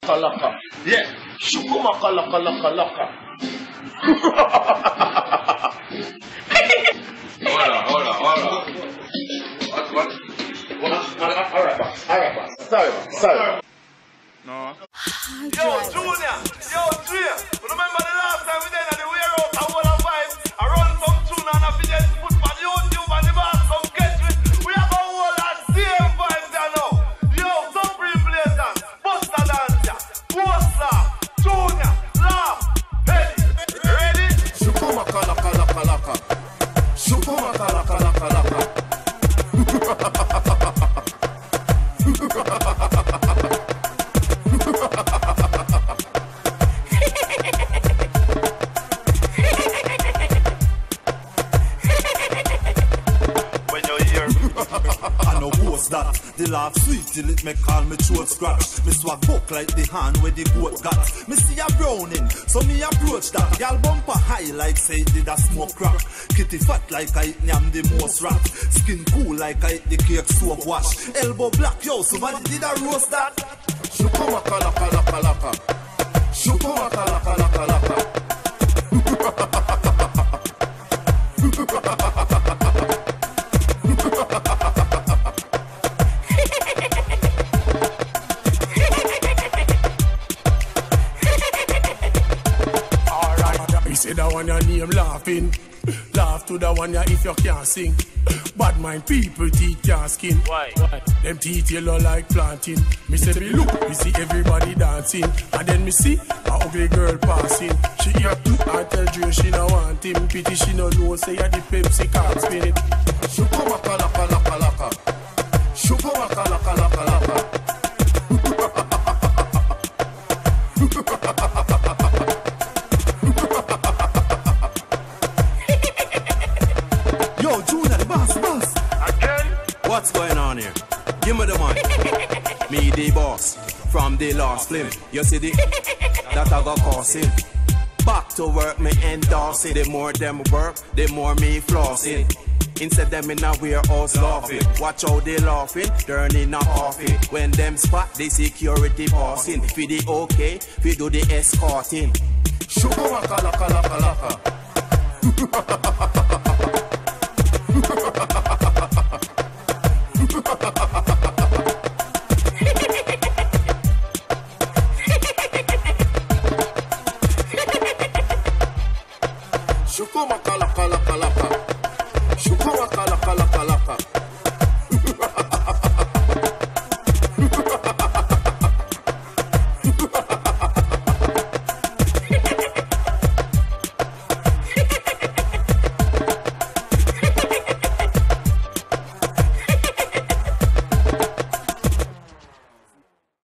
Kalaka. Yeah. Shukuma kalaka laka laka. Hold on. What? Alright, boss. Sorry. No. Yo, Junior. Yo, Dre. Remember the last time we did at the warehouse, I want to vibe. I run some tune and I fidget put for the YouTube and the bar some catch me. We have a whole lot same vibes there now. Yo, Supreme Blazers, Buster Dancer, Buster, Junior, Laugh, Eddie. Ready? Shukuma kalaka laka laka. Shukuma kalaka laka laka. That the laugh sweet till it make call me throat scratch. Me swag buck like the hand where the goat got. Me see a browning, so me approach that. Gal bumper high like say it did a smoke crack. Kitty fat like I eat am the most rat. Skin cool like I eat the cake soap wash. Elbow black, yo, somebody did a roast that. Shukuma kalaka laka laka. Shukuma kalaka laka laka. Say that one your name laughing. Laugh to that one ya if you can't sing. Bad mind people teeth can't skin. Why? Them teeth yellow like planting. Me say me look, me see everybody dancing. And then me see a ugly girl passing. She hear and tell Joe she no want him. Pity she no know say ya the Pepsi can't spin it. Shukuma kalaka laka laka. Shukuma kalaka laka laka. Yo, Junior, the boss. Again? What's going on here? Give me the money. Me the boss from the last film. You see the that I got causing. Back to work, me endorse it. The more them work, the more me floss it. Instead them in a warehouse laughing. Watch how they laughing, turning off it. When them spot the security passing. For the okay, we do the escorting. Shukuma kalaka laka laka. Shukuma kalaka laka laka.